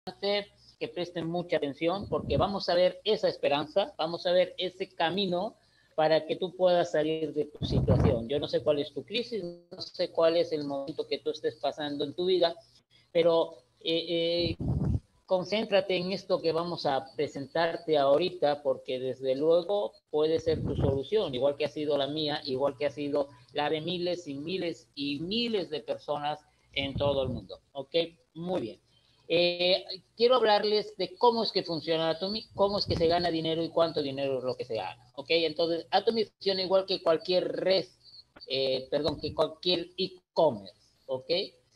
que presten mucha atención porque vamos a ver esa esperanza, vamos a ver ese camino para que tú puedas salir de tu situación. Yo no sé cuál es tu crisis, no sé cuál es el momento que tú estés pasando en tu vida, pero concéntrate en esto que vamos a presentarte ahorita, porque desde luego puede ser tu solución, igual que ha sido la mía, igual que ha sido la de miles y miles y miles de personas en todo el mundo. ¿Ok? Muy bien. Quiero hablarles de cómo es que funciona Atomy, cómo es que se gana dinero y cuánto dinero es lo que se gana. ¿Ok? Entonces, Atomy funciona igual que cualquier red, que cualquier e-commerce. ¿Ok?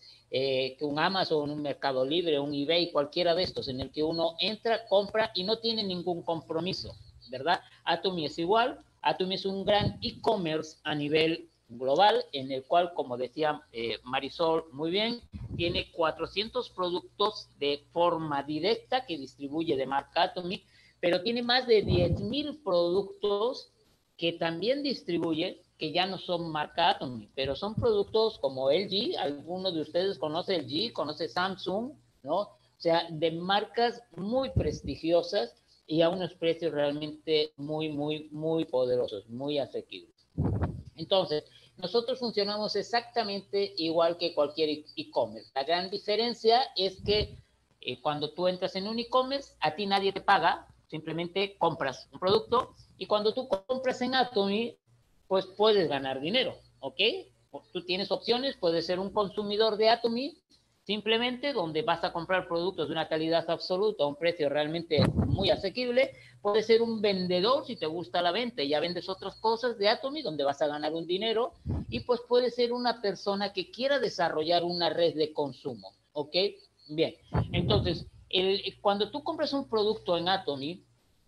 Que un Amazon, un Mercado Libre, un eBay, cualquiera de estos, en el que uno entra, compra y no tiene ningún compromiso, ¿verdad? Atomy es igual, Atomy es un gran e-commerce a nivel global, en el cual, como decía Marisol muy bien, tiene 400 productos de forma directa que distribuye de marca Atomy, pero tiene más de 10,000 productos que también distribuye, que ya no son marca Atomy, pero son productos como LG, algunos de ustedes conoce LG, conoce Samsung, ¿no? O sea, de marcas muy prestigiosas y a unos precios realmente muy poderosos, muy asequibles. Entonces, nosotros funcionamos exactamente igual que cualquier e-commerce. La gran diferencia es que cuando tú entras en un e-commerce, a ti nadie te paga, simplemente compras un producto y cuando tú compras en Atomy, pues puedes ganar dinero, ¿ok? Tú tienes opciones, puedes ser un consumidor de Atomy, simplemente donde vas a comprar productos de una calidad absoluta a un precio realmente muy asequible. Puedes ser un vendedor si te gusta la venta y ya vendes otras cosas de Atomy donde vas a ganar un dinero. Y pues puedes ser una persona que quiera desarrollar una red de consumo, ¿ok? Bien, entonces, cuando tú compras un producto en Atomy,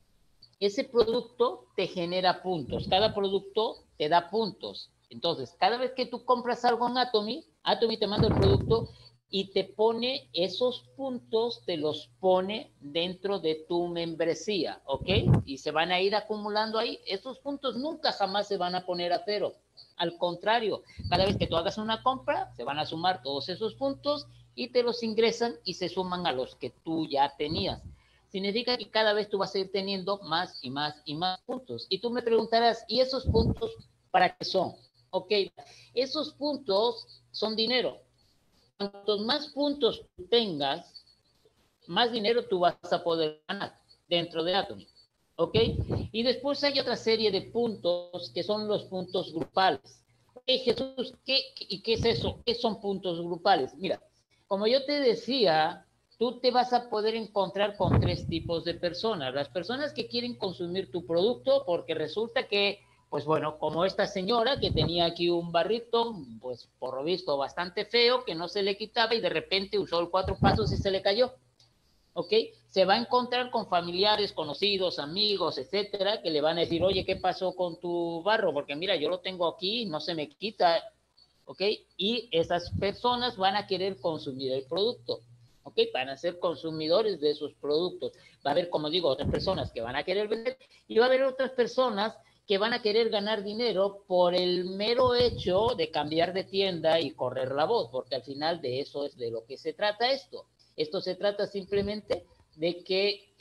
ese producto te genera puntos. Cada producto te da puntos. Entonces, cada vez que tú compras algo en Atomy, Atomy te manda el producto y te pone esos puntos, te los pone dentro de tu membresía, ¿ok? Y se van a ir acumulando ahí. Esos puntos nunca jamás se van a poner a cero. Al contrario, cada vez que tú hagas una compra, se van a sumar todos esos puntos y te los ingresan y se suman a los que tú ya tenías. Significa que cada vez tú vas a ir teniendo más y más y más puntos. Y tú me preguntarás, ¿y esos puntos para qué son? Ok, esos puntos son dinero. Cuantos más puntos tengas, más dinero tú vas a poder ganar dentro de Atomy. ¿Ok? Y después hay otra serie de puntos que son los puntos grupales. Jesús, ¿qué es eso? ¿Qué son puntos grupales? Mira, como yo te decía, tú te vas a poder encontrar con tres tipos de personas. Las personas que quieren consumir tu producto porque resulta que, pues bueno, como esta señora que tenía aquí un barrito, pues por lo visto bastante feo, que no se le quitaba y de repente usó el 4 pasos y se le cayó. ¿Ok? Se va a encontrar con familiares, conocidos, amigos, etcétera, que le van a decir, oye, ¿qué pasó con tu barro? Porque mira, yo lo tengo aquí, no se me quita, ¿ok? Y esas personas van a querer consumir el producto, ¿ok? Van a ser consumidores de esos productos. Va a haber, como digo, otras personas que van a querer vender y va a haber otras personas que van a querer ganar dinero por el mero hecho de cambiar de tienda y correr la voz, porque al final de eso es de lo que se trata esto. Esto se trata simplemente de que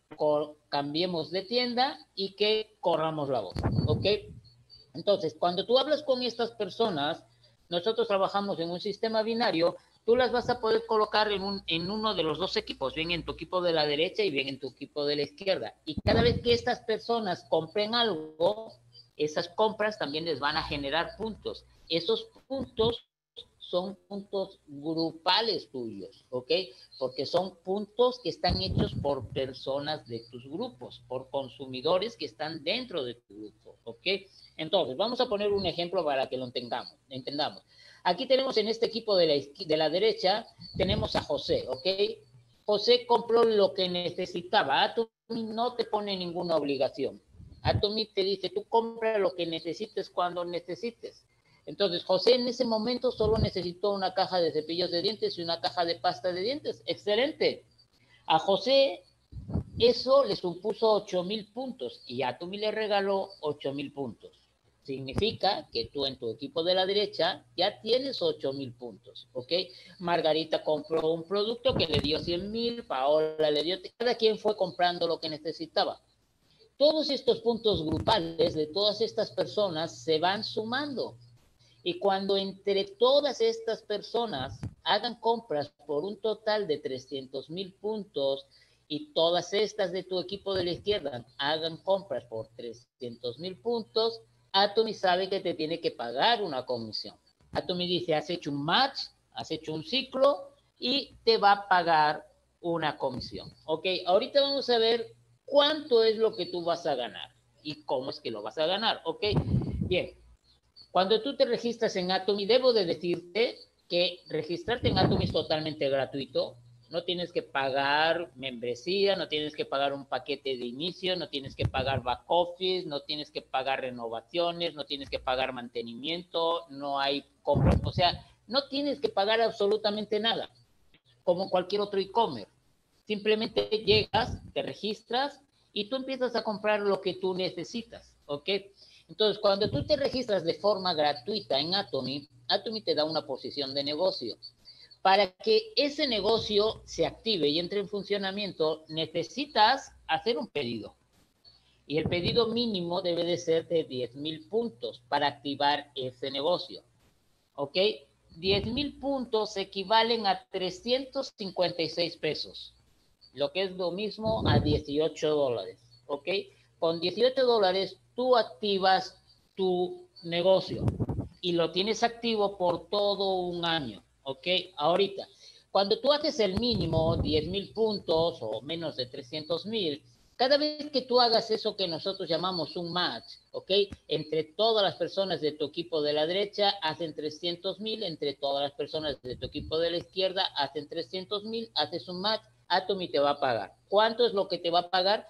cambiemos de tienda y que corramos la voz, ¿ok? Entonces, cuando tú hablas con estas personas, nosotros trabajamos en un sistema binario, tú las vas a poder colocar en uno de los dos equipos, bien en tu equipo de la derecha y bien en tu equipo de la izquierda. Y cada vez que estas personas compren algo, esas compras también les van a generar puntos. Esos puntos son puntos grupales tuyos, ¿ok? Porque son puntos que están hechos por personas de tus grupos, por consumidores que están dentro de tu grupo, ¿ok? Entonces, vamos a poner un ejemplo para que lo entendamos. Aquí tenemos en este equipo de la derecha, tenemos a José, ¿ok? José compró lo que necesitaba. Atomy no te pone ninguna obligación. Atomy te dice, tú compra lo que necesites cuando necesites. Entonces, José en ese momento solo necesitó una caja de cepillos de dientes y una caja de pasta de dientes. Excelente. A José eso le supuso 8,000 puntos y Atomy le regaló 8,000 puntos. Significa que tú en tu equipo de la derecha ya tienes 8,000 puntos, ¿ok? Margarita compró un producto que le dio 100,000, Paola le dio, cada quien fue comprando lo que necesitaba. Todos estos puntos grupales de todas estas personas se van sumando. Y cuando entre todas estas personas hagan compras por un total de 300,000 puntos y todas estas de tu equipo de la izquierda hagan compras por 300,000 puntos, Atomy sabe que te tiene que pagar una comisión. Atomy dice, has hecho un match, has hecho un ciclo y te va a pagar una comisión. Ok, ahorita vamos a ver cuánto es lo que tú vas a ganar y cómo es que lo vas a ganar. Ok, bien. Cuando tú te registras en Atomy, debo de decirte que registrarte en Atomy es totalmente gratuito. No tienes que pagar membresía, no tienes que pagar un paquete de inicio, no tienes que pagar back office, no tienes que pagar renovaciones, no tienes que pagar mantenimiento, no hay compras. O sea, no tienes que pagar absolutamente nada, como cualquier otro e-commerce. Simplemente llegas, te registras y tú empiezas a comprar lo que tú necesitas, ¿ok? Entonces, cuando tú te registras de forma gratuita en Atomy, Atomy te da una posición de negocio. Para que ese negocio se active y entre en funcionamiento, necesitas hacer un pedido. Y el pedido mínimo debe de ser de 10,000 puntos para activar ese negocio. ¿Ok? 10,000 puntos equivalen a 356 pesos, lo que es lo mismo a 18 dólares. ¿Ok? Con 18 dólares tú activas tu negocio y lo tienes activo por todo un año. ¿Ok? Ahorita, cuando tú haces el mínimo, 10,000 puntos o menos de 300,000, cada vez que tú hagas eso que nosotros llamamos un match, ¿ok? Entre todas las personas de tu equipo de la derecha hacen 300,000, entre todas las personas de tu equipo de la izquierda hacen 300,000, haces un match, Atomy te va a pagar. ¿Cuánto es lo que te va a pagar?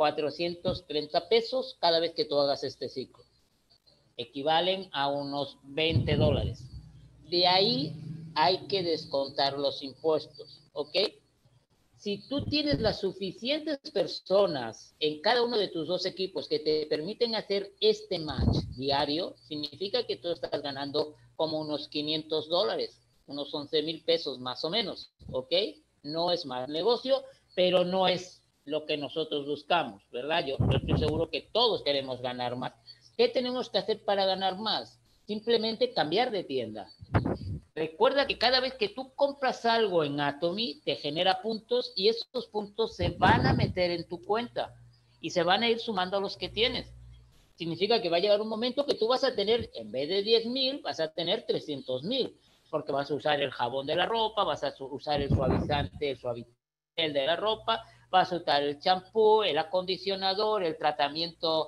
430 pesos cada vez que tú hagas este ciclo. Equivalen a unos 20 dólares. De ahí hay que descontar los impuestos, ¿ok? Si tú tienes las suficientes personas en cada uno de tus dos equipos que te permiten hacer este match diario, significa que tú estás ganando como unos 500 dólares, unos 11,000 pesos más o menos, ¿ok? No es mal negocio, pero no es lo que nosotros buscamos, ¿verdad? Yo estoy seguro que todos queremos ganar más. ¿Qué tenemos que hacer para ganar más? Simplemente cambiar de tienda. Recuerda que cada vez que tú compras algo en Atomy, te genera puntos y esos puntos se van a meter en tu cuenta y se van a ir sumando a los que tienes. Significa que va a llegar un momento que tú vas a tener, en vez de 10,000, vas a tener 300,000, porque vas a usar el jabón de la ropa, vas a usar el suavizante, de la ropa, vas a usar el champú, el acondicionador, el tratamiento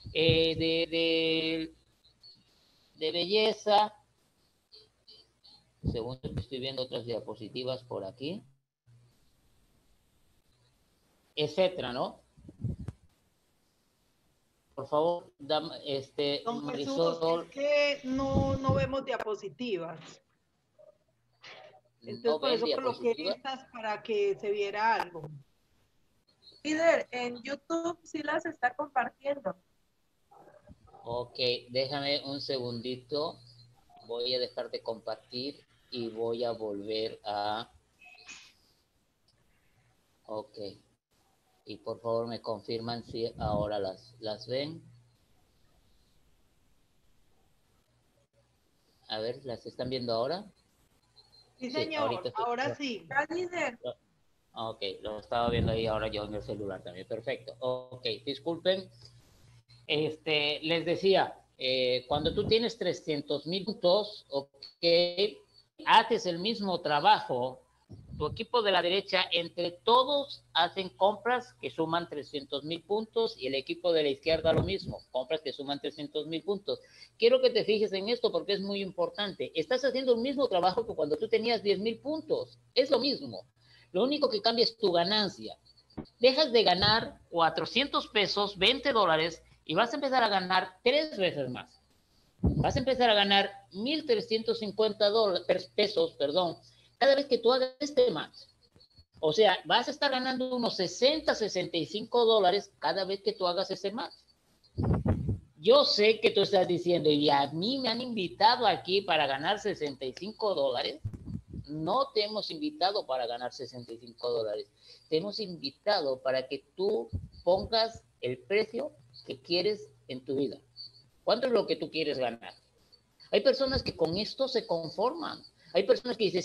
de belleza. Según estoy viendo otras diapositivas por aquí, etcétera, ¿no? Por favor, Don Marisol. Jesús, es que no vemos diapositivas. Entonces, ¿No por ven eso coloqué diapositivas? estas para que se viera algo. Líder, en YouTube sí las está compartiendo. Ok, déjame un segundito. Voy a dejar de compartir y voy a volver a... Ok. Y por favor me confirman si ahora las ven. A ver, ¿las están viendo ahora? Sí, Sí, señor, ahora sí. Ya, líder. Ok, lo estaba viendo ahí ahora yo en el celular también. Perfecto. Ok, disculpen. Les decía, cuando tú tienes 300,000 puntos, ok, haces el mismo trabajo, tu equipo de la derecha, entre todos hacen compras que suman 300,000 puntos y el equipo de la izquierda lo mismo, compras que suman 300,000 puntos. Quiero que te fijes en esto porque es muy importante. Estás haciendo el mismo trabajo que cuando tú tenías 10,000 puntos. Es lo mismo. Lo único que cambia es tu ganancia. Dejas de ganar 400 pesos, 20 dólares, y vas a empezar a ganar 3 veces más. Vas a empezar a ganar 1,350 pesos, perdón, cada vez que tú hagas este match. O sea, vas a estar ganando unos 60, 65 dólares cada vez que tú hagas ese match. Yo sé que tú estás diciendo, y a mí me han invitado aquí para ganar $65. No te hemos invitado para ganar $65. Te hemos invitado para que tú pongas el precio que quieres en tu vida. ¿Cuánto es lo que tú quieres ganar? Hay personas que con esto se conforman. Hay personas que dicen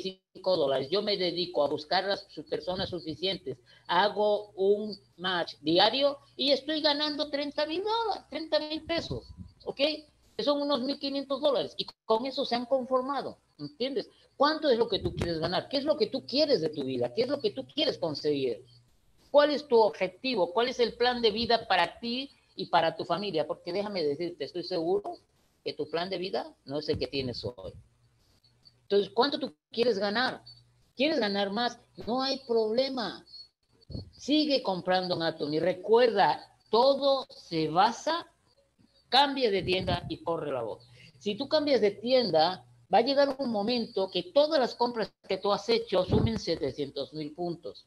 $65. Yo me dedico a buscar las personas suficientes. Hago un match diario y estoy ganando $30,000, $30,000, ¿ok? Que son unos $1,500. Y con eso se han conformado, ¿entiendes? ¿Cuánto es lo que tú quieres ganar? ¿Qué es lo que tú quieres de tu vida? ¿Qué es lo que tú quieres conseguir? ¿Cuál es tu objetivo? ¿Cuál es el plan de vida para ti y para tu familia? Porque déjame decirte, estoy seguro que tu plan de vida no es el que tienes hoy. Entonces, ¿cuánto tú quieres ganar? ¿Quieres ganar más? No hay problema. Sigue comprando en Atom y recuerda, todo se basa, cambia de tienda y corre la voz. Si tú cambias de tienda, va a llegar un momento que todas las compras que tú has hecho sumen 700,000 puntos.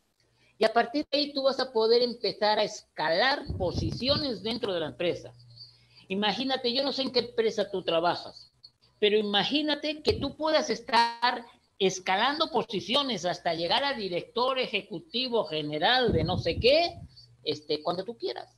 Y a partir de ahí tú vas a poder empezar a escalar posiciones dentro de la empresa. Imagínate, yo no sé en qué empresa tú trabajas, pero imagínate que tú puedas estar escalando posiciones hasta llegar a director ejecutivo general de no sé qué, cuando tú quieras,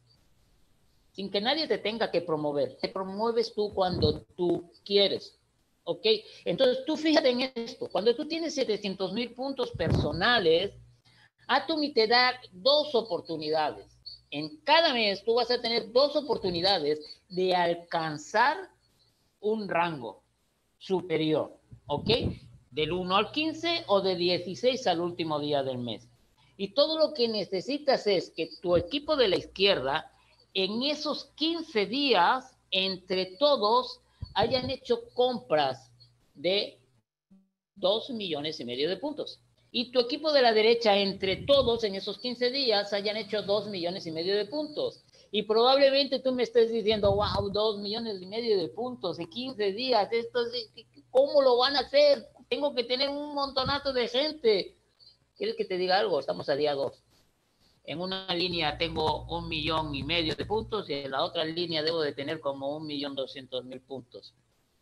sin que nadie te tenga que promover. Te promueves tú cuando tú quieres, ¿ok? Entonces tú fíjate en esto, cuando tú tienes 700,000 puntos personales, Atomy te da 2 oportunidades. En cada mes tú vas a tener 2 oportunidades de alcanzar un rango superior, ¿ok? Del 1 al 15 o de 16 al último día del mes. Y todo lo que necesitas es que tu equipo de la izquierda, en esos 15 días, entre todos, hayan hecho compras de 2,5 millones de puntos. Y tu equipo de la derecha, entre todos, en esos 15 días, hayan hecho 2,5 millones de puntos. Y probablemente tú me estés diciendo, wow, 2,5 millones de puntos en 15 días. ¿Cómo lo van a hacer? Tengo que tener un montonazo de gente. ¿Quieres que te diga algo? Estamos a día 2. En una línea tengo 1,5 millones de puntos y en la otra línea debo de tener como 1,200,000 puntos.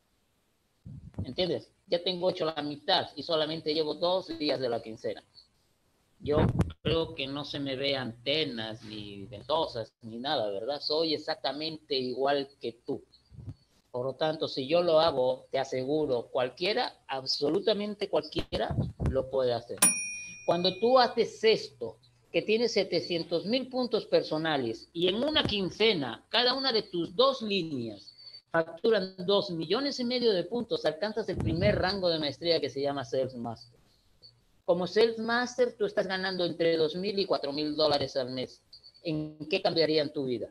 ¿Entiendes? Ya tengo hecho la mitad y solamente llevo 2 días de la quincena. Yo creo que no se me ve antenas ni ventosas ni nada, ¿verdad? Soy exactamente igual que tú. Por lo tanto, si yo lo hago, te aseguro, cualquiera, absolutamente cualquiera, lo puede hacer. Cuando tú haces esto, que tienes 700,000 puntos personales y en una quincena, cada una de tus 2 líneas facturan 2,5 millones de puntos, alcanzas el primer rango de maestría que se llama Sales Master. Como Sales Master, tú estás ganando entre $2,000 y $4,000 al mes. ¿En qué cambiaría en tu vida?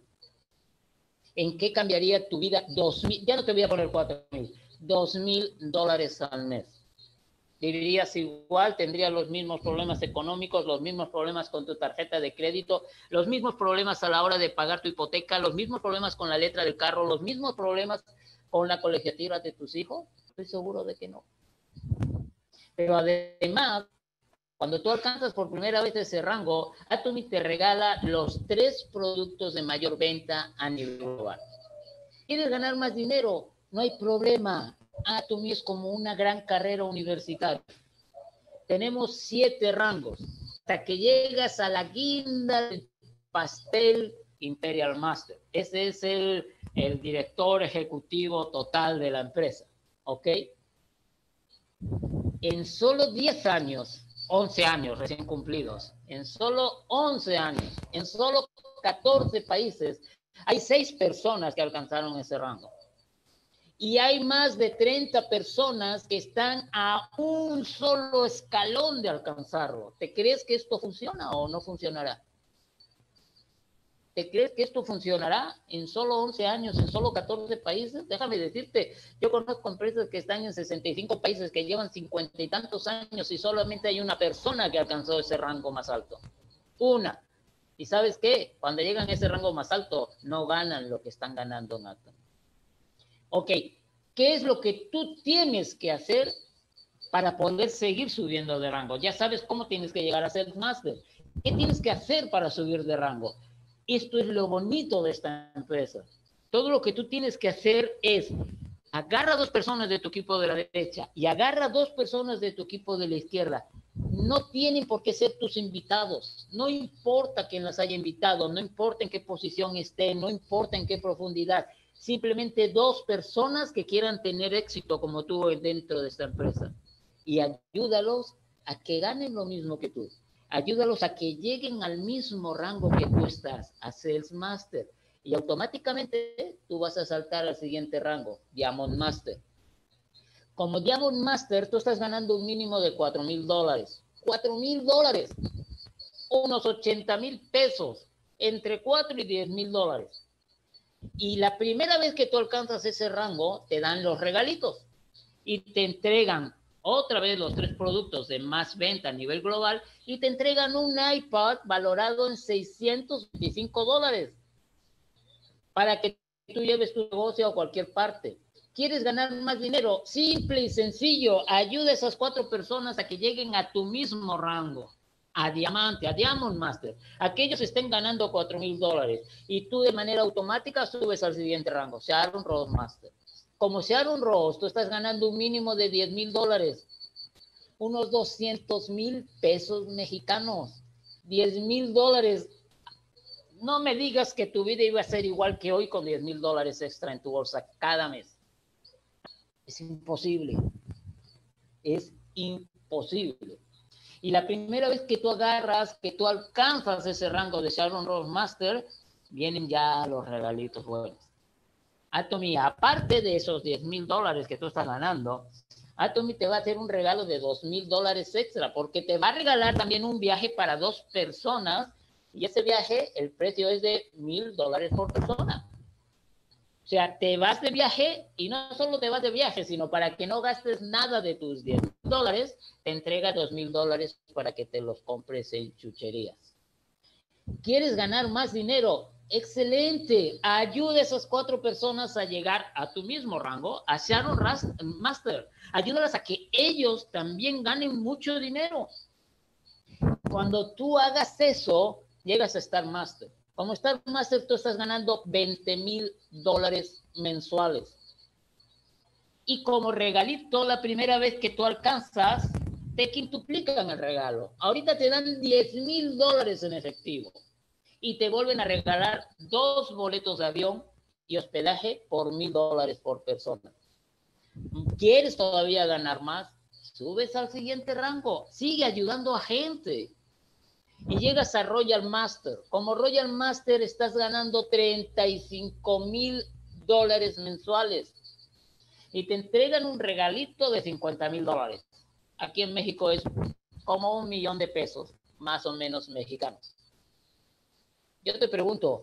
¿En qué cambiaría tu vida? 2,000, ya no te voy a poner 4,000, $2,000 al mes. Vivirías igual, tendrías los mismos problemas económicos, los mismos problemas con tu tarjeta de crédito, los mismos problemas a la hora de pagar tu hipoteca, los mismos problemas con la letra del carro, los mismos problemas con la colegiatura de tus hijos. Estoy seguro de que no. Pero además, cuando tú alcanzas por primera vez ese rango, Atomy te regala los 3 productos de mayor venta a nivel global. ¿Quieres ganar más dinero? No hay problema. Atomy es como una gran carrera universitaria. Tenemos 7 rangos hasta que llegas a la guinda del pastel Imperial Master. Ese es el director ejecutivo total de la empresa, ¿ok? En solo 10 años, 11 años recién cumplidos, en solo 11 años, en solo 14 países, hay 6 personas que alcanzaron ese rango. Y hay más de 30 personas que están a un solo escalón de alcanzarlo. ¿Te crees que esto funciona o no funcionará? ¿Te crees que esto funcionará en solo 11 años, en solo 14 países? Déjame decirte, yo conozco empresas que están en 65 países, que llevan 50 y tantos años y solamente hay una persona que alcanzó ese rango más alto. Una. ¿Y sabes qué? Cuando llegan a ese rango más alto, no ganan lo que están ganando en Atomy. Ok, ¿qué es lo que tú tienes que hacer para poder seguir subiendo de rango? Ya sabes cómo tienes que llegar a ser Master. ¿Qué tienes que hacer para subir de rango? Esto es lo bonito de esta empresa. Todo lo que tú tienes que hacer es agarra 2 personas de tu equipo de la derecha y agarra 2 personas de tu equipo de la izquierda. No tienen por qué ser tus invitados. No importa quién las haya invitado, no importa en qué posición estén, no importa en qué profundidad. Simplemente 2 personas que quieran tener éxito como tú dentro de esta empresa. Y ayúdalos a que ganen lo mismo que tú. Ayúdalos a que lleguen al mismo rango que tú estás, a Sales Master. Y automáticamente tú vas a saltar al siguiente rango, Diamond Master. Como Diamond Master, tú estás ganando un mínimo de $4,000. $4,000, unos 80,000 pesos, entre 4 y 10,000 dólares. Y la primera vez que tú alcanzas ese rango, te dan los regalitos y te entregan otra vez los 3 productos de más venta a nivel global y te entregan un iPad valorado en $625 para que tú lleves tu negocio a cualquier parte. ¿Quieres ganar más dinero? Simple y sencillo. Ayuda a esas 4 personas a que lleguen a tu mismo rango, a diamante, a Diamond Master. Aquellos estén ganando $4,000 y tú de manera automática subes al siguiente rango, Sharon Rose Master. Como Sharon Rose, tú estás ganando un mínimo de $10,000, unos 200,000 pesos mexicanos, $10,000. No me digas que tu vida iba a ser igual que hoy con $10,000 extra en tu bolsa cada mes. Es imposible. Es imposible. Y la primera vez que tú agarras, que tú alcanzas ese rango de Sharon Rose Master, vienen ya los regalitos buenos. Atomy, aparte de esos $10,000 que tú estás ganando, Atomy te va a hacer un regalo de $2,000 extra, porque te va a regalar también un viaje para 2 personas, y ese viaje, el precio es de $1,000 por persona. O sea, te vas de viaje y no solo te vas de viaje, sino para que no gastes nada de tus $10,000, te entrega $2,000 para que te los compres en chucherías. ¿Quieres ganar más dinero? Excelente. Ayuda a esas 4 personas a llegar a tu mismo rango, a Sharon Master. Ayúdalas a que ellos también ganen mucho dinero. Cuando tú hagas eso, llegas a Star Master. Como Star Master, tú estás ganando $20,000 mensuales. Y como regalito, la primera vez que tú alcanzas, te quintuplican el regalo. Ahorita te dan $10,000 en efectivo. Y te vuelven a regalar 2 boletos de avión y hospedaje por $1,000 por persona. ¿Quieres todavía ganar más? Subes al siguiente rango. Sigue ayudando a gente. Y llegas a Royal Master. Como Royal Master estás ganando $35,000 mensuales y te entregan un regalito de $50,000. Aquí en México es como $1,000,000 más o menos mexicanos. Yo te pregunto,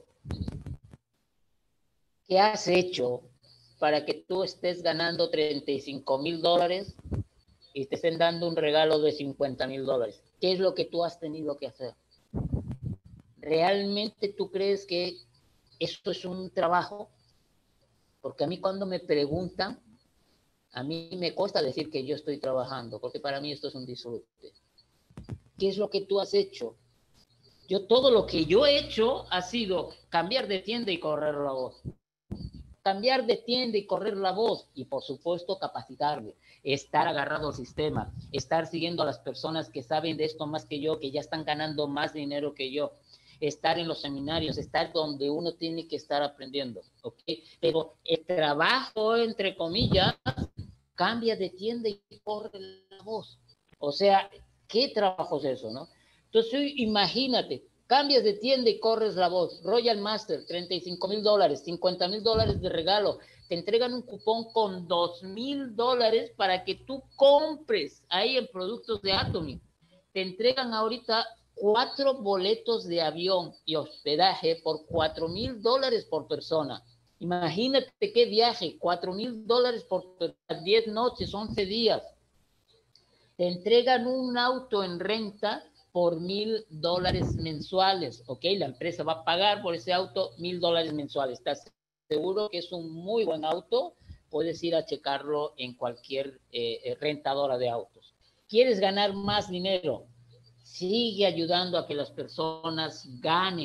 ¿qué has hecho para que tú estés ganando $35,000 y te estén dando un regalo de $50,000? ¿Qué es lo que tú has tenido que hacer? ¿Realmente tú crees que esto es un trabajo? Porque a mí cuando me preguntan, a mí me cuesta decir que yo estoy trabajando, porque para mí esto es un disfrute. ¿Qué es lo que tú has hecho? Todo lo que yo he hecho ha sido cambiar de tienda y correr la voz. Cambiar de tienda y correr la voz. Y por supuesto capacitarme, estar agarrado al sistema, estar siguiendo a las personas que saben de esto más que yo, que ya están ganando más dinero que yo. Estar en los seminarios, estar donde uno tiene que estar aprendiendo, ¿ok? Pero el trabajo, entre comillas, cambia de tienda y corre la voz. O sea, ¿qué trabajo es eso, no? Entonces, imagínate, cambias de tienda y corres la voz. Royal Master, $35,000, $50,000 de regalo. Te entregan un cupón con $2,000 para que tú compres ahí en productos de Atomy. Te entregan ahorita 4 boletos de avión y hospedaje por $4,000 por persona. Imagínate qué viaje, $4,000 por 10 noches, 11 días. Te entregan un auto en renta por $1,000 mensuales, ¿ok? La empresa va a pagar por ese auto $1,000 mensuales. ¿Estás seguro que es un muy buen auto? Puedes ir a checarlo en cualquier rentadora de autos. ¿Quieres ganar más dinero? Sigue ayudando a que las personas ganen.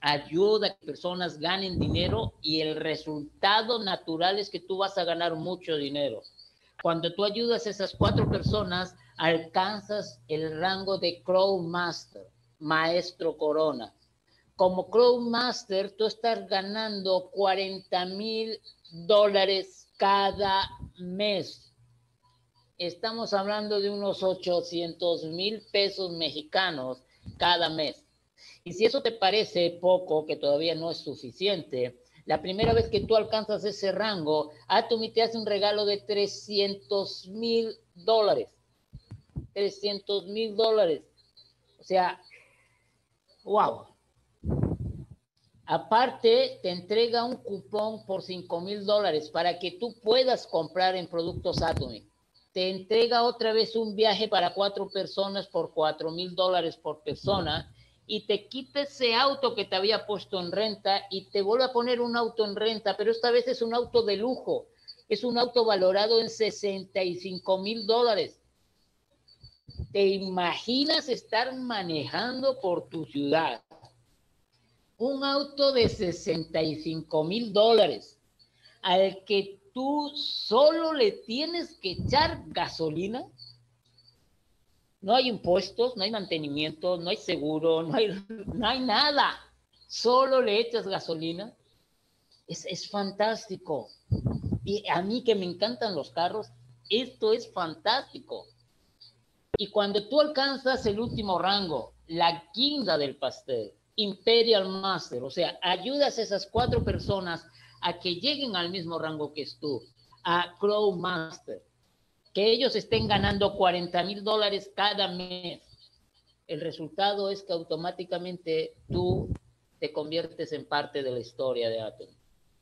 ayuda a que personas ganen dinero y el resultado natural es que tú vas a ganar mucho dinero. Cuando tú ayudas a esas 4 personas, alcanzas el rango de Crow Master, maestro corona. Como Crow Master, tú estás ganando $40,000 cada mes. Estamos hablando de unos 800,000 pesos mexicanos cada mes. Y si eso te parece poco, que todavía no es suficiente, la primera vez que tú alcanzas ese rango, Atomy te hace un regalo de $300,000. $300,000. O sea, wow. Aparte, te entrega un cupón por $5,000 para que tú puedas comprar en productos Atomy. Te entrega otra vez un viaje para 4 personas por $4,000 por persona y te quita ese auto que te había puesto en renta y te vuelve a poner un auto en renta, pero esta vez es un auto de lujo. Es un auto valorado en $65,000. ¿Te imaginas estar manejando por tu ciudad un auto de $65,000 al que tú solo le tienes que echar gasolina? No hay impuestos, no hay mantenimiento, no hay seguro, no hay nada. Solo le echas gasolina. Es fantástico. Y a mí que me encantan los carros, esto es fantástico. Y cuando tú alcanzas el último rango, la guinda del pastel, Imperial Master, o sea, ayudas a esas 4 personas a que lleguen al mismo rango que tú, a Crow Master, que ellos estén ganando $40,000 cada mes. El resultado es que automáticamente tú te conviertes en parte de la historia de Atomy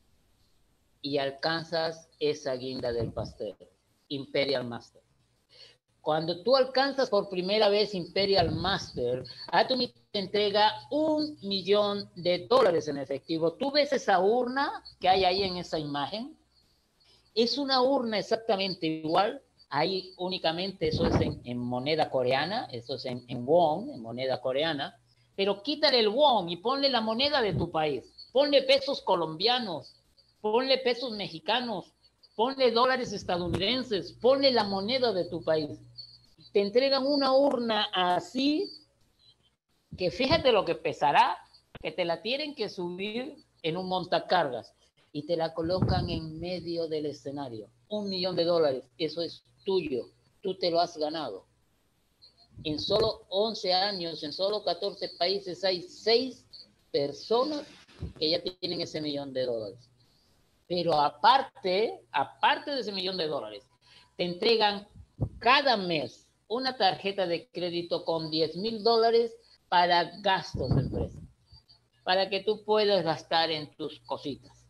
y alcanzas esa guinda del pastel, Imperial Master. Cuando tú alcanzas por primera vez Imperial Master, Atomy te entrega $1,000,000 en efectivo. ¿Tú ves esa urna que hay ahí en esa imagen? Es una urna exactamente igual. Ahí únicamente eso es en moneda coreana, eso es en won, en moneda coreana. Pero quítale el won y ponle la moneda de tu país. Ponle pesos colombianos, ponle pesos mexicanos, ponle dólares estadounidenses, ponle la moneda de tu país. Te entregan una urna así, que fíjate lo que pesará, que te la tienen que subir en un montacargas y te la colocan en medio del escenario. $1,000,000, eso es tuyo, tú te lo has ganado. En solo 11 años, en solo 14 países, hay 6 personas que ya tienen ese $1,000,000. Pero aparte de ese $1,000,000, te entregan cada mes una tarjeta de crédito con $10,000 para gastos de empresa, para que tú puedas gastar en tus cositas.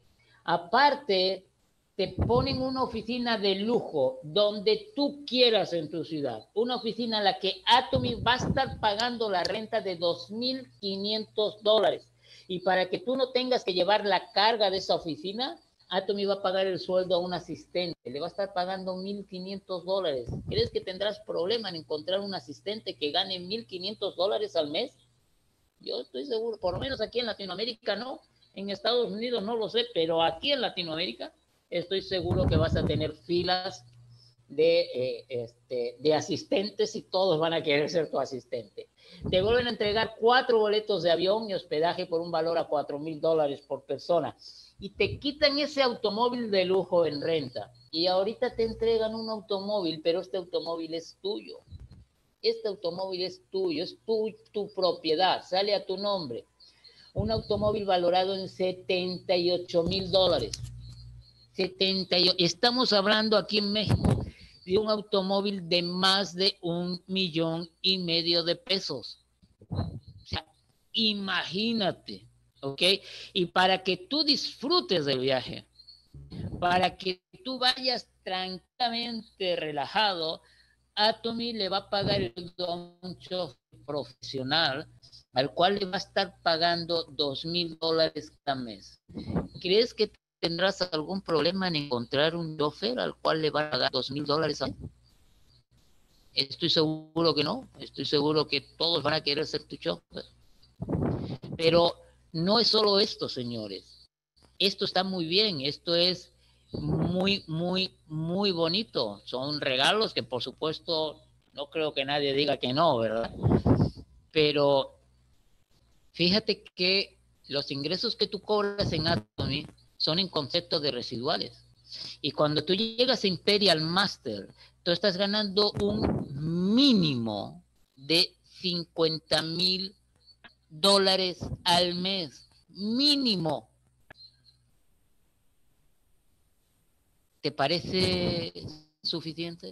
Aparte, te ponen una oficina de lujo donde tú quieras en tu ciudad, una oficina a la que Atomy va a estar pagando la renta de $2,500. Y para que tú no tengas que llevar la carga de esa oficina, Atomy va a pagar el sueldo a un asistente, le va a estar pagando $1,500. ¿Crees que tendrás problema en encontrar un asistente que gane $1,500 al mes? Yo estoy seguro, por lo menos aquí en Latinoamérica no, en Estados Unidos no lo sé, pero aquí en Latinoamérica estoy seguro que vas a tener filas de asistentes y todos van a querer ser tu asistente. Te vuelven a entregar 4 boletos de avión y hospedaje por un valor a $4,000 por persona. Y te quitan ese automóvil de lujo en renta. Y ahorita te entregan un automóvil, pero este automóvil es tuyo. Este automóvil es tuyo, es tu propiedad, sale a tu nombre. Un automóvil valorado en $78,000. Estamos hablando aquí en México de un automóvil de más de $1,500,000 de pesos. O sea, imagínate, ¿ok? Y para que tú disfrutes del viaje, para que tú vayas tranquilamente relajado, Atomy le va a pagar el un chofer profesional al cual le va a estar pagando $2,000 cada mes. ¿Crees que tendrás algún problema en encontrar un chofer al cual le va a pagar $2,000 al mes? Estoy seguro que no. Estoy seguro que todos van a querer ser tu chofer. Pero no es solo esto, señores. Esto está muy bien, esto es muy, muy, muy bonito. Son regalos que, por supuesto, no creo que nadie diga que no, ¿verdad? Pero fíjate que los ingresos que tú cobras en Atomy son en concepto de residuales. Y cuando tú llegas a Imperial Master, tú estás ganando un mínimo de $50,000 al mes. Mínimo. ¿Te parece suficiente?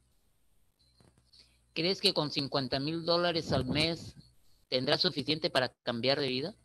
¿Crees que con $50,000 al mes tendrás suficiente para cambiar de vida?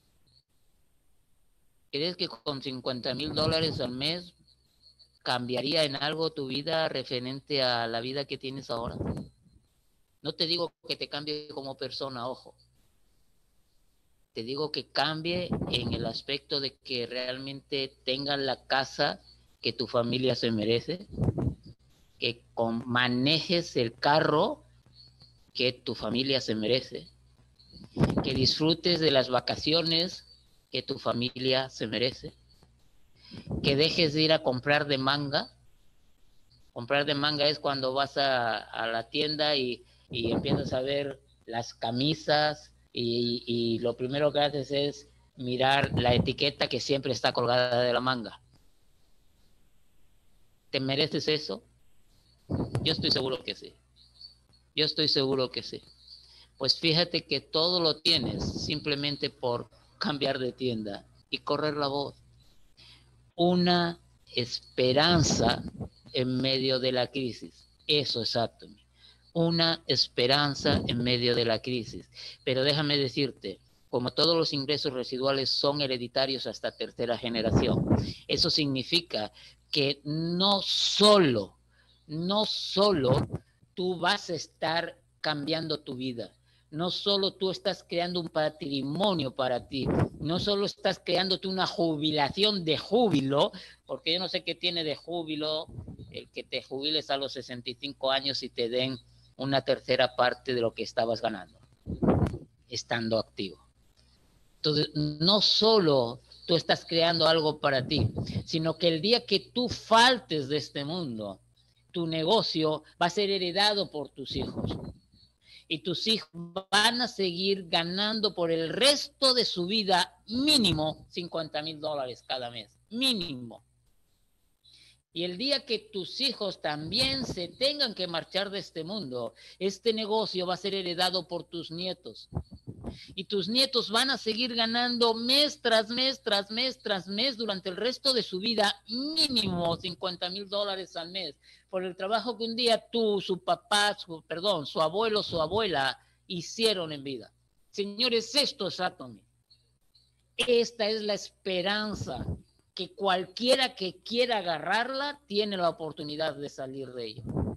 ¿Crees que con $50,000 al mes cambiaría en algo tu vida referente a la vida que tienes ahora? No te digo que te cambie como persona, ojo. Te digo que cambie en el aspecto de que realmente tengas la casa que tu familia se merece, que manejes el carro que tu familia se merece, que disfrutes de las vacaciones que tu familia se merece, que dejes de ir a comprar de manga. Comprar de manga es cuando vas a la tienda y empiezas a ver las camisas y lo primero que haces es mirar la etiqueta que siempre está colgada de la manga. ¿Te mereces eso? Yo estoy seguro que sí. Yo estoy seguro que sí. Pues fíjate que todo lo tienes simplemente por cambiar de tienda y correr la voz. Una esperanza en medio de la crisis. Eso es Atomy. Una esperanza en medio de la crisis. Pero déjame decirte, como todos los ingresos residuales son hereditarios hasta tercera generación, eso significa que no solo tú vas a estar cambiando tu vida, no solo tú estás creando un patrimonio para ti, no solo estás creándote una jubilación de júbilo, porque yo no sé qué tiene de júbilo el que te jubiles a los 65 años y te den una tercera parte de lo que estabas ganando, estando activo. Entonces, no solo tú estás creando algo para ti, sino que el día que tú faltes de este mundo, tu negocio va a ser heredado por tus hijos. Y tus hijos van a seguir ganando por el resto de su vida mínimo $50,000 cada mes. Mínimo. Y el día que tus hijos también se tengan que marchar de este mundo, este negocio va a ser heredado por tus nietos. Y tus nietos van a seguir ganando mes tras mes, tras mes, tras mes durante el resto de su vida, mínimo $50,000 al mes, por el trabajo que un día tú, su papá, su abuelo, su abuela hicieron en vida. Señores, esto es Atomy. Esta es la esperanza que cualquiera que quiera agarrarla tiene la oportunidad de salir de ella.